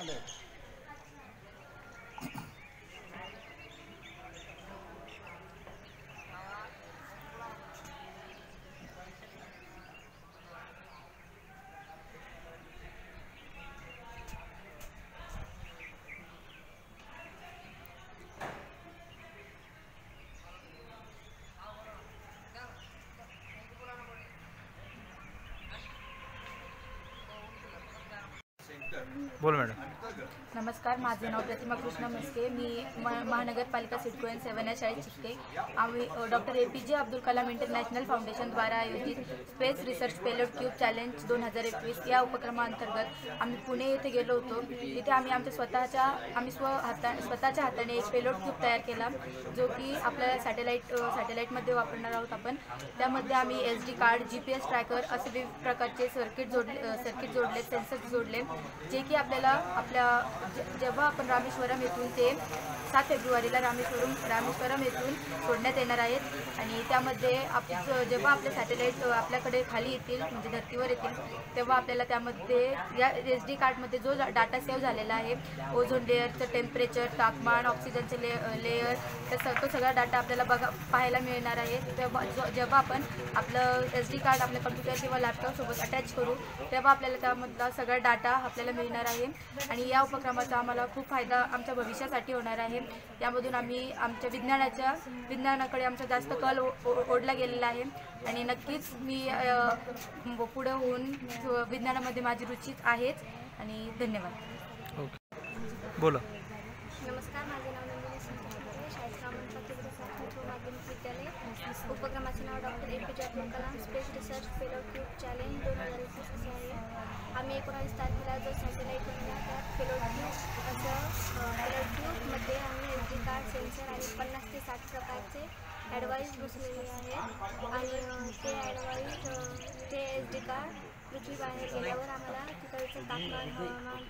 बोल मॅडम. नमस्कार, माझे नाव प्रतिमा कृष्ण मस्के. मी महानगरपालिका सिडको एन 7 या शाळेत शिकते. आम्ही doctor APJ Abdul Kalam international फाउंडेशनद्वारा आयोजित space research payload cube challenge 2021 या उपक्रमाअंतर्गत आम्ही पुणे येथे गेलो होतो. तिथे आम्ही आमच्या स्वतःच्या हाताने एक पेलोड क्यूब तयार केला, जो की आपल्या सॅटेलाईटमध्ये वापरणार आहोत आपण. त्यामध्ये आम्ही SD कार्ड, GPS ट्रॅकर असे विविध प्रकारचे सर्किट जोडले, सेन्सर्स जोडले, जे की आपल्याला जेव्हा आपण रामेश्वरम येथून ते 7 फेब्रुवारीला रामेश्वरम येथून सोडण्यात येणार आहेत. आणि त्यामध्ये जेव्हा आपले सॅटेलाईट आपल्याकडे खाली येतील, म्हणजे धर्तीवर येतील, तेव्हा आपल्याला त्यामध्ये या SD कार्डमध्ये जो डाटा सेव्ह झालेला आहे, ओझोन लेअरचं टेम्परेचर, तापमान, ऑक्सिजनचे लेअर, तो सगळा डाटा आपल्याला पाहायला मिळणार आहे. जेव्हा आपण आपलं SD कार्ड आपल्या कम्प्युटर किंवा लॅपटॉपसोबत अटॅच करू, तेव्हा आपल्याला त्यामधला सगळा डाटा आपल्याला मिळणार आहे. आणि या उपक्रमाचा आम्हाला खूप फायदा आमच्या भविष्यासाठी होणार आहे. यामधून आम्ही आमच्या विज्ञानाकडे आमचा जास्त कल ओढला गेलेला आहे. आणि नक्कीच मी पुढे होऊन विज्ञानामध्ये माझी रुची आहेच. आणि धन्यवाद. ओके, बोला. नमस्कार, माझे नाव नंदिनी संचालक, शाळेत माध्यमिक विद्यालय. उपक्रमाचे नाव doctor APJ Abdul Kalam space research payload cube challenge 2021 असे आहे. आम्ही 19 तारखेला जो सॅटेलाईट बनवला, त्या पेलोड क्यूबमध्ये आम्ही SD कार्ड, सेन्सर आणि 50 ते 60 प्रकारचे ॲडवाईस बसलेले आहेत. आणि ते SD कार्ड पृथ्वीबाहेर गेल्यावर आम्हाला तिकडचं तापमान, हवामान,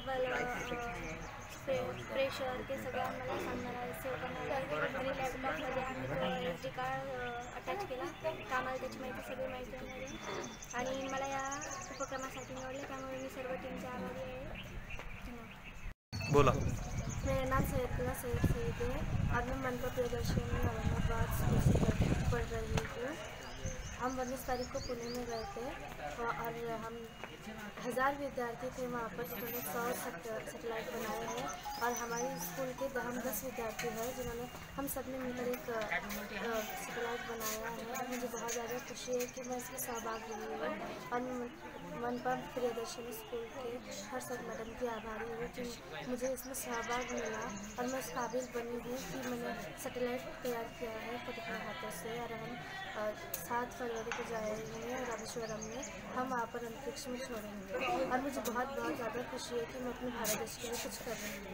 प्रेशर ते सगळं आम्हाला सांगणार आहे, सेव्ह करणार आहे. आणि लॅपटॉपमध्ये आम्ही SD कार्ड अटॅच केला, तर आम्हाला त्याची सगळी माहिती होणार आहे. आणि मला या उपक्रमासाठी निवडले, त्यामुळे मी सर्व टीमचे आभारी आहे. धन्यवाद. बोला. मेरा नाम सैयद है और मैं मनपा प्रियदर्शनी में औरंगाबाद पढ़ रही हूँ. हम 19 तारीख को पुणे में गए थे और हम 1000 विद्यार्थी थे वहाँ पर, जिन्होंने 100 सैटेलाइट बनाए हैं. और हमारे स्कूल के हम 10 विद्यार्थी हैं जिन्होंने हम सब ने मिलकर एक सैटेलाइट बनाया है. और मुझे बहुत ज़्यादा खुशी है कि मैं इसमें सहभागी हुई हूँ. और मनपा प्रियदर्शनी स्कूल के हर्षद मैडम की आभारी हूँ कि मुझे इसमें सहभाग मिला और मैं उस काबिल बनी हूँ कि मैंने सैटेलाइट तैयार किया है खुद अपने हाथों से. और हम 7 फरवरी को जाएंगे रामेश्वरम में, हम वहाँ पर अंतरिक्ष में छोड़ेंगे. और मुझे बहुत ज़्यादा खुशी है कि मैं अपने भारत देश के लिए कुछ कर रही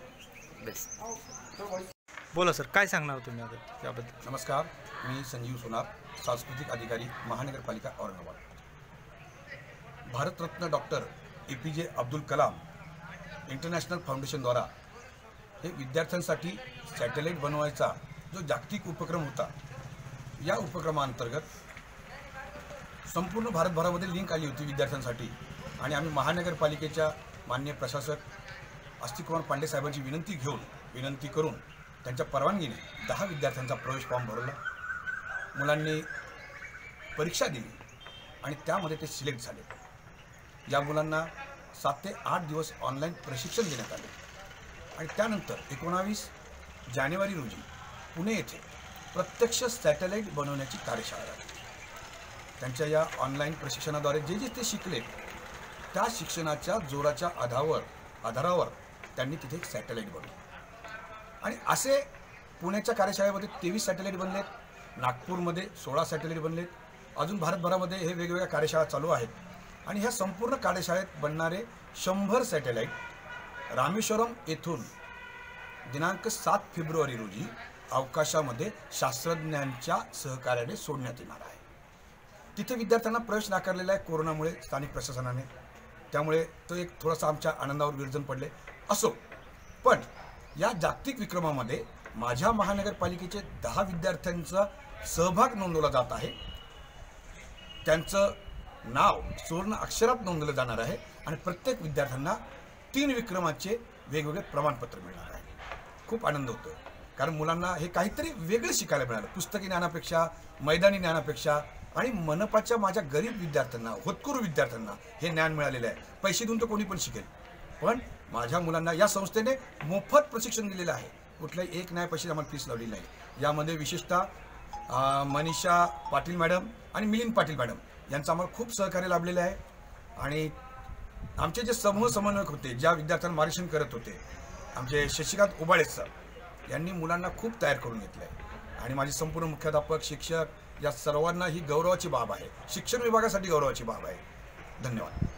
हूँ. बोला सर, काय सांगणार तुम्ही आता त्याबद्दल? नमस्कार, मी संजीव सोनार, सांस्कृतिक अधिकारी, महानगरपालिका Aurangabad. Bharat Ratna doctor APJ Abdul Kalam international फाउंडेशनद्वारा हे विद्यार्थ्यांसाठी सॅटेलाईट बनवायचा जो जागतिक उपक्रम होता, या उपक्रमाअंतर्गत संपूर्ण भारतभरामध्ये लिंक आली होती विद्यार्थ्यांसाठी. आणि आम्ही महानगरपालिकेच्या माननीय प्रशासक अस्तिकुमार पांडे साहेबांची विनंती करून त्यांच्या परवानगीने 10 विद्यार्थ्यांचा प्रवेश फॉर्म भरला. मुलांनी परीक्षा दिली आणि त्यामध्ये ते सिलेक्ट झाले. या मुलांना 7 ते 8 दिवस ऑनलाईन प्रशिक्षण देण्यात आले. आणि त्यानंतर 19 जानेवारी रोजी पुणे येथे प्रत्यक्ष सॅटेलाईट बनवण्याची कार्यशाळा झाली. त्यांच्या या ऑनलाईन प्रशिक्षणाद्वारे जे ते शिकले, त्या शिक्षणाच्या जोराच्या आधारावर त्यांनी तिथे एक सॅटेलाईट बनवलं. आणि असे पुण्याच्या कार्यशाळेमध्ये 23 सॅटेलाईट बनलेत, नागपूरमध्ये 16 सॅटेलाईट बनलेत. अजून भारतभरामध्ये हे वेगवेगळ्या कार्यशाळा चालू आहेत. आणि ह्या संपूर्ण कार्यशाळेत बनणारे 100 सॅटेलाईट रामेश्वरम येथून दिनांक 7 फेब्रुवारी रोजी अवकाशामध्ये शास्त्रज्ञांच्या सहकार्याने सोडण्यात येणार आहे. तिथे विद्यार्थ्यांना प्रवेश नाकारलेला आहे कोरोनामुळे स्थानिक प्रशासनाने. त्यामुळे तो एक थोडासा आमच्या आनंदावर विरजन पडले असो. पण या जागतिक विक्रमामध्ये माझ्या महानगरपालिकेचे 10 विद्यार्थ्यांचा सहभाग नोंदवला जात आहे. त्यांचं नाव सुवर्ण अक्षरात नोंदवलं जाणार आहे. आणि प्रत्येक विद्यार्थ्यांना 3 विक्रमाचे वेगवेगळे प्रमाणपत्र मिळणार आहे. खूप आनंद होतो, कारण मुलांना हे काहीतरी वेगळं शिकायला मिळालं. पुस्तकी ज्ञानापेक्षा, मैदानी ज्ञानापेक्षा आणि मनपाच्या माझ्या गरीब विद्यार्थ्यांना, होतकरू विद्यार्थ्यांना हे ज्ञान मिळालेलं आहे. पैसे देऊन तर कोणी पण शिकेल, पण माझ्या मुलांना या संस्थेने मोफत प्रशिक्षण दिलेलं आहे. कुठल्याही एक नाही पैसे आम्हाला फीस लावली नाही. यामध्ये विशेषतः मनीषा पाटील मॅडम आणि मिलिंद पाटील मॅडम यांचं आम्हाला खूप सहकार्य लाभलेलं आहे. आणि आमचे जे समूह समन्वयक होते, ज्या विद्यार्थ्यांना मार्गदर्शन करत होते, आमचे शशिकांत उबाळे सर यांनी मुलांना खूप तयार करून घेतलं आहे. आणि माझे संपूर्ण मुख्याध्यापक, शिक्षक या सर्वांना ही गौरवाची बाब आहे. शिक्षण विभागासाठी गौरवाची बाब आहे. धन्यवाद.